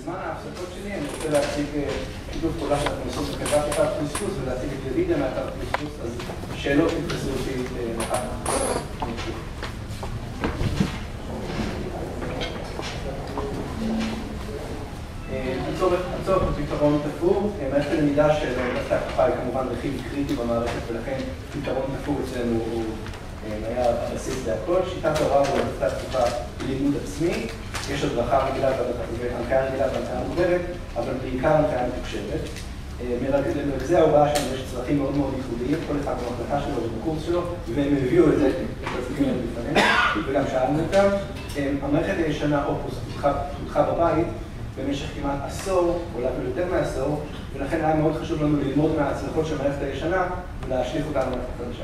בזמן ההפסקות שלי אני רוצה להציג שיתוף פעולה שאנחנו עושים בחברת אתר פלוס ולהציג את ידידה מאתר פלוס, אז שאלות תתפסו אותי מחר. הצורך בפתרון תפור, מערכת הלמידה של אוניברסיטת הפתוחה היא כמובן רכיב קריטי במערכת ולכן פתרון תפור אצלנו הוא היה הבסיס להכל. שיטת ההוראה באוניברסיטת הפתוחה היא לימוד עצמי, יש הדרכה רגילה והנחיה רגילה והנחיה מוגברת, אבל בעיקר הנחיה מתוקשבת. מרכזי ההוראה שלנו יש צרכים מאוד מאוד ייחודיים, כל אחד במחלקה שלו ובקורס שלו, והם הביאו את זה, את הצרכים האלה בפנינו, וגם שאלנו אותם. המערכת הישנה אופוס פותחה בבית במשך כמעט עשור, אולי אפילו יותר מעשור, ולכן היה מאוד חשוב לנו ללמוד מההצלחות של המערכת הישנה ולהשליך אותה למערכת החדשה.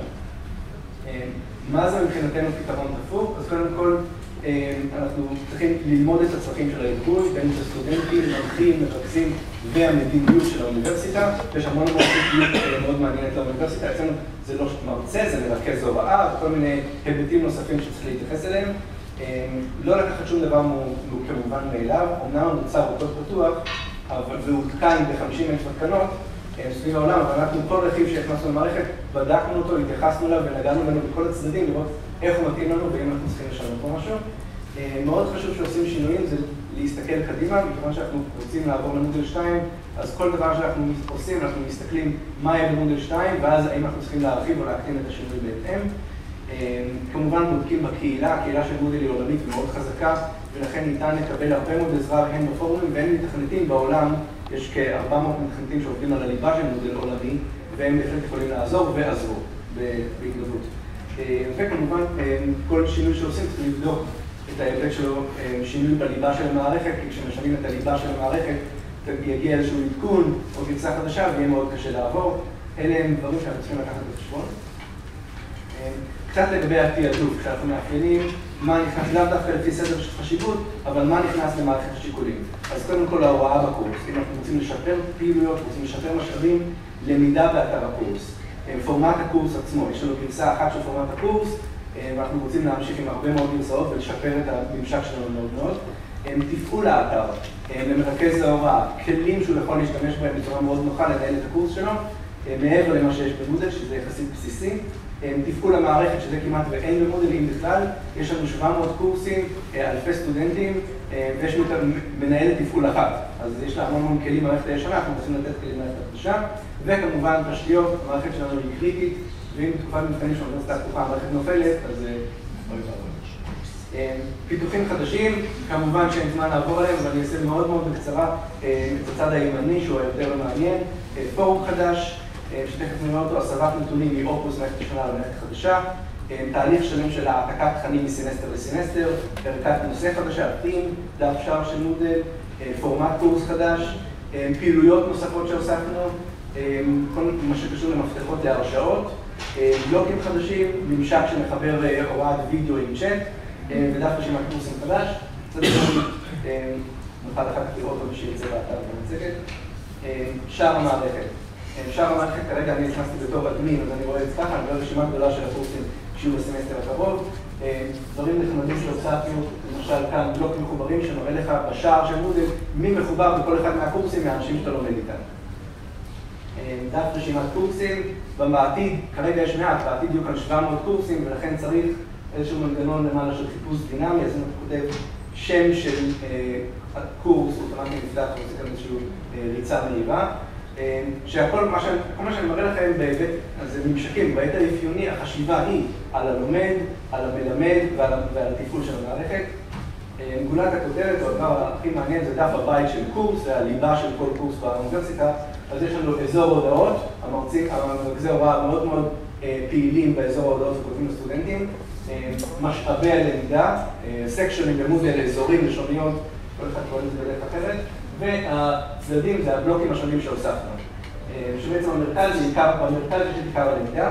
מה זה מבחינתנו פתרון תפור? אז קודם כל, אנחנו צריכים ללמוד את הצרכים של הארגון, בין אם זה סטודנטים, מנחים, מרכזים והמדיניות של האוניברסיטה. יש המון מדיניות מאוד מעניינת לאוניברסיטה. אצלנו זה לא מרצה, זה מרכז הוראה וכל מיני היבטים נוספים שצריך להתייחס אליהם. לא לקחת שום דבר כמובן מאליו, אמנם המוצר הוא קוד פתוח, והוא תקן ב50,000 התקנות סביב העולם, אבל אנחנו כל רכיב שהכנסנו למערכת, בדקנו אותו, התייחסנו אליו ונגענו לנו בכל הצדדים לראות איך הוא מתאים לנו ואם אנחנו צריכים לשנות פה משהו. מאוד חשוב שעושים שינויים זה להסתכל קדימה, מכיוון שאנחנו רוצים לעבור למודל 2, אז כל דבר שאנחנו עושים, אנחנו מסתכלים מה יהיה במודל 2, ואז האם אנחנו צריכים להרחיב או להקטין את השינוי בהתאם. כמובן בודקים בקהילה, הקהילה של מודל היא עולמית ומאוד חזקה, ולכן ניתן לקבל הרבה מאוד עזרה הן בפורומים והן מתכנתים בעולם. יש כ-400 מתכנתים שעובדים על הליבה של מודל עולמי, והם בהחלט יכולים לעזור ועזרו בהתנדבות. וכמובן, כל שינוי שעושים צריך לבדוק את ההיבט שלו, שינוי בליבה של המערכת, כי כשמשנים את הליבה של המערכת, יגיע איזשהו עדכון או גרסה חדשה, ויהיה מאוד קשה לעבור. אלה הם דברים שאנחנו צריכים לקחת בחשבון. קצת לגבי התיעדוף, כשאנחנו מאפיינים מה נכנס, לאו דווקא לפי סדר של חשיבות, אבל מה נכנס למערכת השיקולים. אז קודם כל ההוראה בקורס, אם אנחנו רוצים לשפר פעילויות, רוצים לשפר משאבים, למידה באתר הקורס. פורמט הקורס עצמו, יש לנו גרסה אחת של פורמט הקורס, ואנחנו רוצים להמשיך עם הרבה מאוד גרסאות ולשפר את הממשק שלנו מאוד מאוד. תפעול האתר, למרכז ההוראה, כלים שהוא יכול להשתמש בהם בצורה מאוד נוחה לנהל את הקורס שלו, מעבר למה שיש במודל, שזה יחסית בסיסי. תפעול המערכת, שזה כמעט ואין במודלים בכלל, יש לנו 700 קורסים, אלפי סטודנטים, ויש מנהלת תפעול אחת. אז יש לה המון כלים במערכת הישנה, אנחנו רוצים לתת כלים למערכת החדשה, וכמובן תשתיות, המערכת שלנו היא קריטית, ואם בתקופת מבחנים של האוניברסיטה הפתוחה המערכת נופלת, אז אוי ואבוי. פיתוחים חדשים, כמובן שאין זמן לעבור עליהם, אבל אני אעשה מאוד מאוד בקצרה את הצד הימני, שהוא היותר מעניין, פורום חדש, שתכף נראה אותו, הסבת נתונים מאופוס מערכת ראשונה למערכת חדשה, תהליך שלם של העתקת תכנים מסמסטר לסמסטר, ערכת נושא חדשה, פים, דף שער של מודל, פורמט קורס חדש, פעילויות נוספות שהוספנו, כל מה שקשור למפתחות להרשאות, בלוקים חדשים, ממשק שמחבר הוראת וידאו עם צ'אט, ודף רשימת קורסים חדש, נוכל אחר כך לראות אותו שיצא באתר במצגת. שער המערכת. שער המערכת כרגע אני נכנסתי בתור אדמין, אז אני רואה את זה ככה, אני רואה רשימה גדולה של הקורסים שיהיו בסמסטר הקרוב. דברים נחמדים שהוצאנו, למשל כאן בלוקים מחוברים שמראה לך בשער של מודל מי מחובר בכל אחד מהקורסים מהאנשים שאתה לומד איתם. דף רשימת קורסים, בעתיד, כרגע יש מעט, בעתיד יהיו כאן 700 קורסים ולכן צריך איזשהו מנגנון למעלה של חיפוש דינמי, אז אני כותב שם של הקורס, אוטומטי נפתח, ועושה כאן איזושהי ריצה מהירה. שכל מה שאני מראה לכם בהיבט, אז זה ממשקים, בהיבט האפיוני, החשיבה היא על הלומד, על המלמד ועל התפעול של המערכת. גולת הכותרת, או הדבר הכי מעניין, זה דף הבית של קורס, זה הליבה של כל קורס באוניברסיטה. אז יש לנו אזור הודעות, המרכזי הוראה מאוד מאוד פעילים באזור ההודעות וכותבים לסטודנטים, משאבי הלמידה, סקשנים במודל, אזורים, לשוניות, כל אחד קורא לזה בדרך אחרת, והצדדים זה הבלוקים השונים שהוספנו. שבעצם המרכז יש את עיקר הלמידה.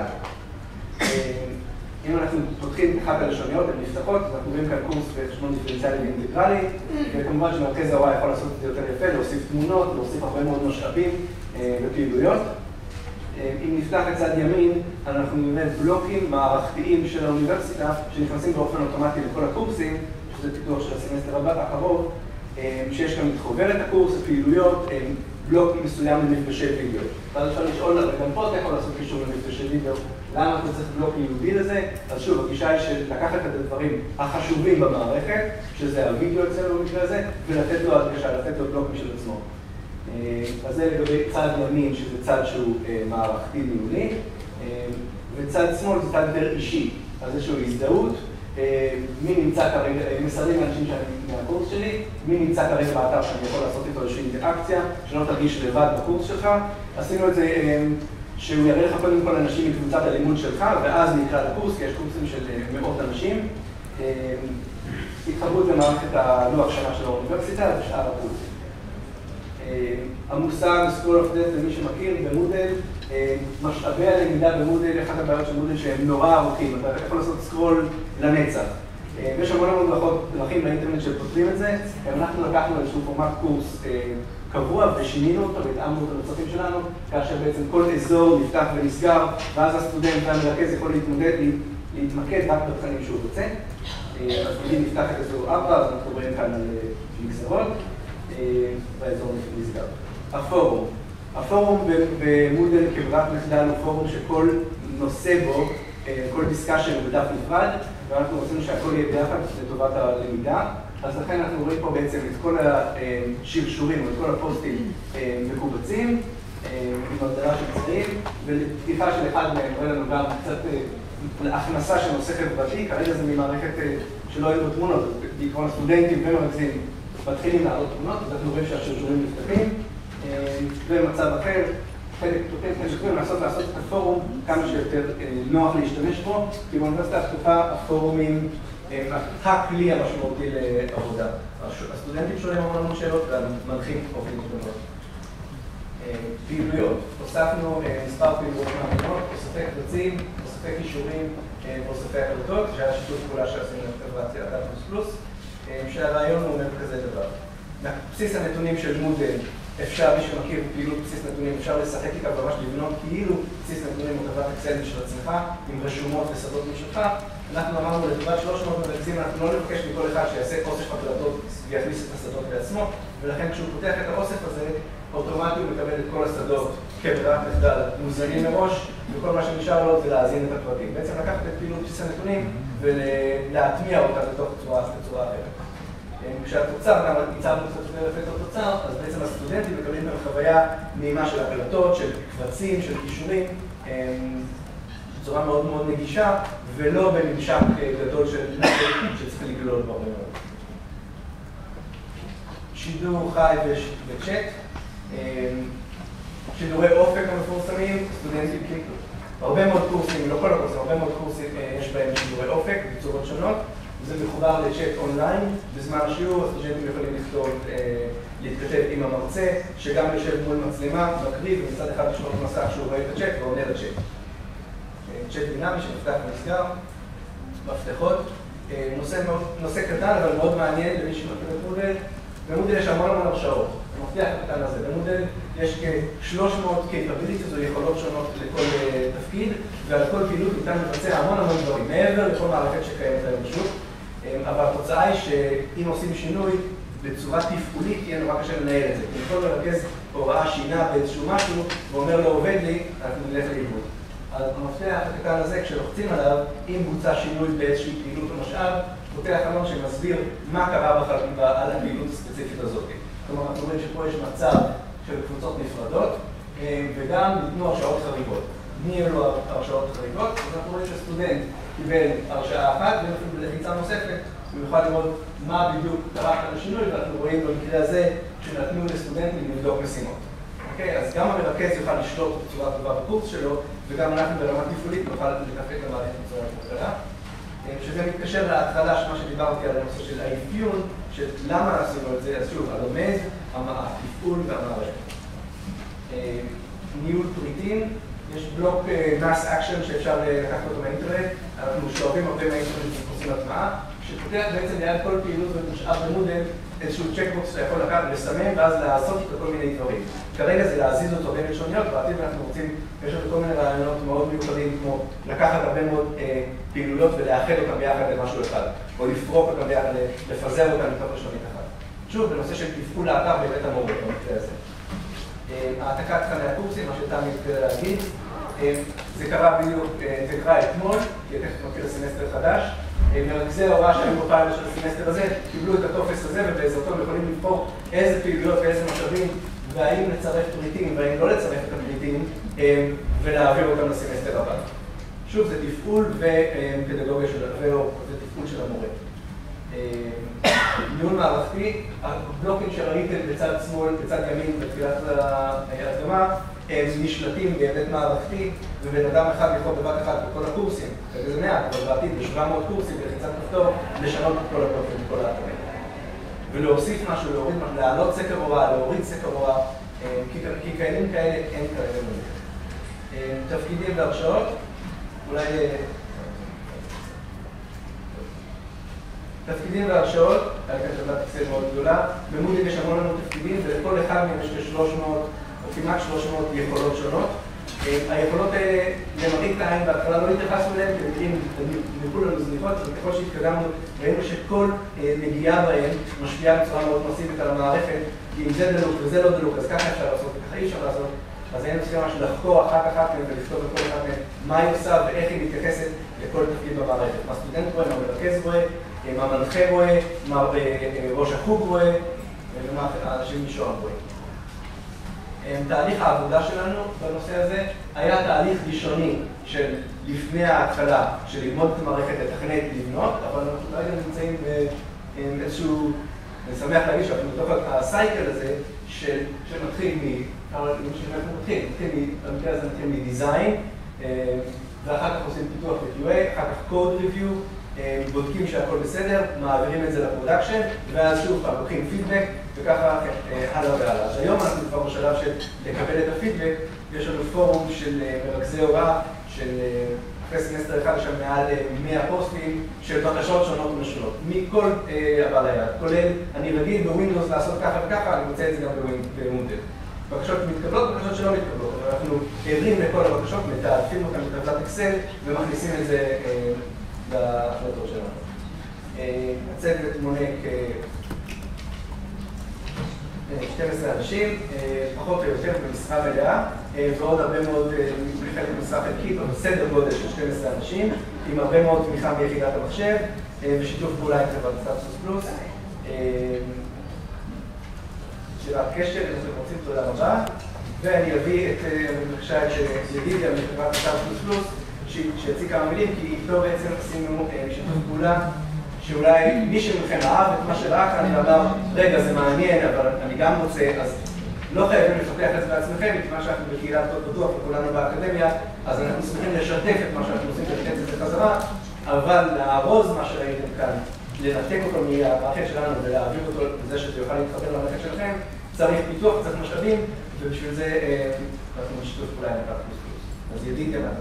אם אנחנו פותחים את אחת הלשוניות, הן נפתחות, אז אנחנו רואים כאן קורס בחשבון דיפרנציאלי ואינטגרלי, וכמובן שמרכז ההוראה יכול לעשות את זה יותר יפה, להוסיף תמונות, להוסיף הרבה מאוד משאבים ופעילויות. אם נפתח את צד ימין, אנחנו נראה בלוקים מערכתיים של האוניברסיטה, שנכנסים באופן אוטומטי לכל הקורסים, שזה פיתוח של הסמסטר הבא, הקרוב, שיש גם את חוברת הקורס, הפעילויות, בלוק מסוים למפגשי וידאו. ואז אפשר לשאול, וגם פה אתה יכול לעשות קישור למפגשי וידאו, למה אתה צריך בלוק ייעודי לזה? אז שוב, הגישה היא של לקחת את הדברים החשובים במערכת, שזה הוידאו אצלנו במקרה הזה, ולתת לו הדגשה, לתת לו בלוק משל עצמו. אז זה לגבי צד ימין, שזה צד שהוא מערכתי ניהולי, וצד שמאל זה צד יותר אישי, אז איזושהי הזדהות, מי נמצא כרגע, מסרים לאנשים מהקורס שלי, מי נמצא כרגע באתר שאני יכול לעשות איתו איזושהי אינטראקציה, שלא תרגיש לבד בקורס שלך. עשינו את זה שהוא יראה לך קודם כל אנשים מקבוצת הלימוד שלך, ואז נקרא לקורס, כי יש קורסים של מאות אנשים. התחברות למערכת הלוח שנה של האוניברסיטה ושאר הקורסים. המושג School of Death, למי שמכיר, במודל, משאבי הלמידה במודל, אחת הבעיות של מודל שהם נורא ארוכים, אתה יכול לעשות סקרול לנצח. ויש המון דרכים באינטרנט שפותרים את זה, אנחנו לקחנו איזשהו פורמט קורס קבוע ושינינו אותו והתאמנו אותו לצרכים שלנו, כאשר בעצם כל אזור נפתח ונסגר, ואז הסטודנט והמרכז יכול להתמקד רק בתכנים שהוא רוצה. אז אם נפתח את אזור 4, אז אנחנו רואים כאן על מגזרות, והאזור נסגר. הפורום במודל כברירת מחדל הוא פורום שכל נושא בו, כל דיסקשן הוא בדף נפרד, ואנחנו רוצים שהכל יהיה ביחד לטובת הלמידה. אז לכן אנחנו רואים פה בעצם את כל השרשורים, את כל הפוסטים מקובצים, עם הגדרה של צבעים, ולפתיחה של אחד מהם רואה לנו גם קצת הכנסה של נושא חברתי, כרגע זה ממערכת שלא היו תמונות, בעקרון הסטודנטים ומרכזים מתחילים לעלות תמונות, אז אנחנו רואים שהשרשורים נפתחים, ומצב אחר, חלק פתוחים, לעשות את הפורום כמה שיותר נוח להשתמש בו, כי באוניברסיטה הפתוחה הפורומים הם הכלי המשמעותי לעבודה. הסטודנטים שואלים המון שאלות והמנחים אופן תמונות. פעילויות, הוספנו מספר פעילויות מעניינות, אוספי קבצים, אוספי קישורים ואוספי הקלטות, שהיה שיתוף פעולה שעשינו לחברת אדפטוס+, שהרעיון הוא כזה דבר. בסיס הנתונים של מודל, אפשר, מי שמכיר פעילות בסיס נתונים, אפשר לשחק איתה ממש לבנות כאילו בסיס נתונים או טבלת אקסל של עצמך, עם רשומות ושדות משלך. אנחנו אמרנו לטובת 300 מרכזים, אנחנו לא נבקש מכל אחד שיעשה אוסף הקלטות ויכניס את השדות בעצמו, ולכן כשהוא פותח את האוסף הזה, אוטומטי הוא מקבל את כל השדות כברירת מחדל מוזנים מראש, וכל מה שנשאר לו זה להאזין את הפרטים. בעצם לקחת את פעילות בסיס הנתונים ולהטמיע אותה בתוך צורה אחרת. כשהתוצר, גם ייצרנו קצת לפי התוצר, אז בעצם הסטודנטים מקבלים גם חוויה נעימה של הקלטות, של קבצים, של קישורים, בצורה מאוד מאוד נגישה, ולא בממשק גדול שצריך לגלול בו. שידור חי וצ'אט, שידורי אופק המפורסמים, סטודנטים קליקו. הרבה מאוד קורסים, לא כל הקורסים, הרבה מאוד קורסים יש בהם שידורי אופק בצורות שונות. זה מחובר לצ'אט אונליין, בזמן השיעור הסטודנטים יכולים להתכתב עם המרצה, שגם יושב מול מצלמה, מקריב, ומצד אחד יש לו מסך שהוא רואה את הצ'אט ועונה לצ'אט. צ'אט דינמי שנפתח ונסגר, מפתחות, נושא קטן אבל מאוד מעניין למי שמכיר את מודל. במודל יש המון הרשאות, המפתח הקטן הזה. במודל יש כ-300 capabilities או יכולות שונות לכל תפקיד, ועל כל פעילות ניתן לבצע המון דברים, מעבר לכל מערכת שקיימת היום בשוק. אבל התוצאה היא שאם עושים שינוי בצורה תפעולית, תהיה נורא קשה לנהל את זה. כי כל מרכז הוראה שינה באיזשהו משהו, ואומר לו עובד לי, אנחנו נלך לאיבוד. אז המפתח הקטן הזה, כשלוחצים עליו, אם בוצע שינוי באיזושהי פעילות או משאב, פותח חלון שמסביר מה קרה על הפעילות הספציפית הזאת. כלומר, אנחנו רואים שפה יש מצב של קבוצות נפרדות, וגם ניתנו הרשאות חריגות. מי אלו הרשאות חריגות? אז אנחנו רואים שסטודנט קיבל הרשאה אחת, ואפילו בלחיצה נוספת, הוא יוכל לראות מה בדיוק קרה כאן לשינוי, ואנחנו רואים במקרה הזה שנתנו לסטודנטים לבדוק משימות. אוקיי? אז גם המרכז יוכל לשלוט בצורה טובה בקורס שלו, וגם אנחנו ברמה תפעולית נוכל לתפקד למערכת בצורה קלה. שזה מתקשר להתחלה של מה שדיברתי על הנושא של האפיון, של למה עשינו את זה, אז שוב, הלומד, התפעול והמערכת. ניהול פריטים, יש בלוק mass action שאפשר לקחת אותו מהאינטרנט, אנחנו שואבים הרבה מהאינטרנט שעושים הטמעה, שפותח בעצם ליד כל פעילות ומשאב במודל איזשהו צ'קבוקס שאתה יכול לקחת, לסמן ואז לעשות איתו כל מיני דברים. כרגע זה להזיז אותו בין לשוניות, בעתיד אנחנו רוצים, יש לנו כל מיני רעיונות מאוד מיוחדים, כמו לקחת הרבה מאוד פעילויות ולאחד אותם ביחד למשהו אחד, או לפרוק אותם ביחד, לפזר אותם מתוך לשונית אחת. שוב, בנושא של תפעול האתר בבית המורה, במקרה הזה. העתקת תכני הקורסים, מה שתמי התחילה להגיד, זה קרה בדיוק, זה קרה אתמול, כי תכף מתחיל סמסטר חדש. מרכזי ההוראה שהיו בפיילוט של הסמסטר הזה, קיבלו את הטופס הזה, ובעזרתו הם יכולים לבחור איזה פעילויות ואיזה משאבים, והאם לצרף פריטים והאם לא לצרף את הפריטים, ולהעביר אותם לסמסטר הבא. שוב, זה תפעול ופדגוגיה ותפעול של המורה. ניהול מערכתי, הבלוקים שראיתם בצד שמאל, בצד ימין, בתחילת ההדגמה, הם נשלטים בהיבט מערכתי, ובן אדם אחד יכול בבת אחת בכל הקורסים, וזה מעט, אבל בעתיד ב-700 קורסים, בלחיצת כפתור, לשנות את כל הבלוקים וכל האתרים. ולהוסיף משהו, להוריד משהו, להעלות סקר הוראה, להוריד סקר הוראה, כי כאלה אין כאלה מוליך. תפקידים והרשאות, אולי... תפקידים והרשאות, על כאן טבלת אקסל מאוד גדולה, במודיל יש המון לנו תפקידים, ולכל אחד מהם יש כ-300 או כמעט 300 יכולות שונות. היכולות האלה, למראית העין, בהתחלה לא התייחסנו אליהן, כי הם נראו לנו זניחות, אבל ככל שהתקדמנו, ראינו שכל נגיעה בהן משפיעה בצורה מאוד מסיבית על המערכת, כי אם זה דלוק וזה לא דלוק, אז ככה אפשר לעשות, ככה אי אפשר לעשות. אז היינו צריכים ממש לחקור אחת מהן ולכתוב בכל אחת מהן מה היא עושה ואיך היא מתייחסת לכל תפקיד במערכת. מה הסטודנט רואה, מה המרכז רואה, מה המנחה רואה, מה ראש החוג רואה, ומה האנשים משוער רואה. תהליך העבודה שלנו בנושא הזה היה תהליך ראשוני של לפני ההתחלה, של ללמוד את המערכת, לתכנת, לבנות, אבל אנחנו כרגע נמצאים באיזשהו, אני שמח להגיד שאנחנו בתוך הסייקל הזה שמתחיל במקרה הזה מתחיל מדיזיין, ואחר כך עושים פיתוח ו-QA, אחר כך code review, בודקים שהכל בסדר, מעבירים את זה לפרודקשן, ואז שוב פעם לוקחים פידבק, וככה הלאה והלאה. אז היום אנחנו כבר בשלב של לקבל את הפידבק, יש לנו פורום של מרכזי הוראה, של אחרי סמסטר אחד יש שם מעל 100 פוסטים של בקשות שונות ומשונות, מכל הבא ליד, כולל אני רגיל בווינדוס לעשות ככה וככה, אני רוצה את זה גם במודל. בקשות מתקבלות, בקשות שלא מתקבלות, אבל אנחנו ערים לכל הבקשות, מתעדפים אותם בטבלת אקסל ומכניסים את זה להחלטות שלנו. הצוות מונה כ-12 אנשים, פחות או יותר במשרה מלאה, ועוד הרבה מאוד חלק במשרה חלקית, אבל סדר גודל של 12 אנשים, עם הרבה מאוד תמיכה ביחידת המחשב, ושיתוף פעולה עם חברת סטטוס פלוס. שאלת קשר, אם אתם רוצים, תודה רבה. ואני אביא בבקשה את ידידיה מחברת סטטוס פלוס, שיציג כמה מילים, כי איתו בעצם עשינו שיתוף פעולה, שאולי מי שמכם אהב את מה שראה כאן ואמר, רגע, זה מעניין, אבל אני גם רוצה, אז לא חייבים לפתח את זה בעצמכם, מכיוון שאנחנו בקהילת קוד פתוח וכולנו באקדמיה, אז אנחנו שמחים לשתף את מה שאנחנו עושים ולתת את זה חזרה, אבל לארוז מה שראיתם כאן, לנתק אותו מהמערכת שלנו ולהעביר אותו לזה שזה יוכל להתחבר למערכת שלכם, צריך פיתוח, צריך משאבים, ובשביל זה אנחנו נשיתוף פעולה עם הקו פלוס פלוס. אז ידידיה לנו.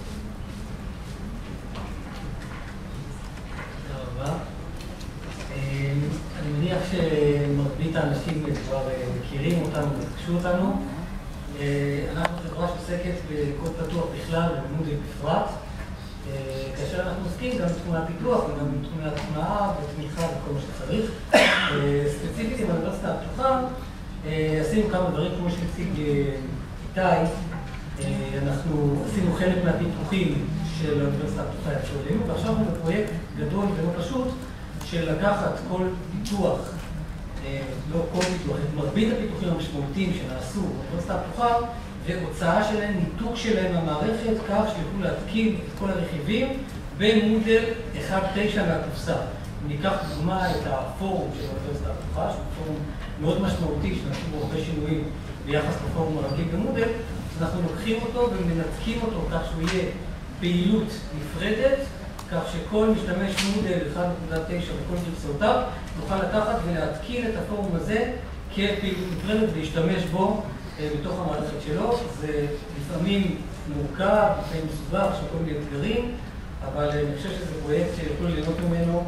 אני מניח שמרבית האנשים כבר מכירים אותנו ופגשו אותנו. אנחנו חברה שעוסקת בקוד פתוח בכלל ובמודל בפרט, כאשר אנחנו עוסקים גם בתחומי הפיתוח וגם בתחומי הטמעה ותמיכה וכל מה שצריך. ספציפית עם האוניברסיטה הפתוחה עשינו כמה דברים כמו שהציג איתי. אנחנו עשינו חלק מהפיתוחים של האוניברסיטה הפתוחה יצאו אלינו, ועכשיו אנחנו בפרויקט גדול ולא פשוט של לקחת כל פיתוח, לא כל פיתוח, את מרבית הפיתוחים המשמעותיים שנעשו באוניברסיטה הפתוחה, והוצאה שלהם, ניתוק שלהם מהמערכת, כך שיוכלו להתקין את כל הרכיבים במודל 1.9 מהקופסה. אם ניקח דוגמה את הפורום של האוניברסיטה הפתוחה, שהוא פורום מאוד משמעותי, שנעשו בו הרבה שינויים ביחס לפורום הרגיל במודל, אנחנו לוקחים אותו ומנתקים אותו כך שהוא יהיה פעילות נפרדת, כך שכל משתמש מודל 1.9 וכל גרסאותיו נוכל לקחת ולהתקין את הפורום הזה כפעילות נפרדת ולהשתמש בו בתוך המערכת שלו. זה לפעמים מורכב, לפעמים מסובך, של כל מיני אתגרים, אבל אני חושב שזה פרויקט שיוכלו ליהנות ממנו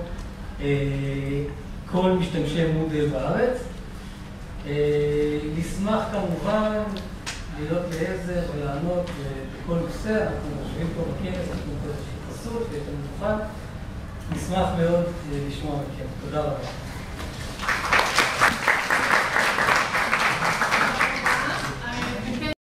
כל משתמשי מודל בארץ. נשמח כמובן להיות לעזר ולענות בכל נושא. אנחנו יושבים פה בכנס, אנחנו פה איזושהי חסות ויש לנו מוכן. נשמח מאוד לשמוע מכם. תודה רבה.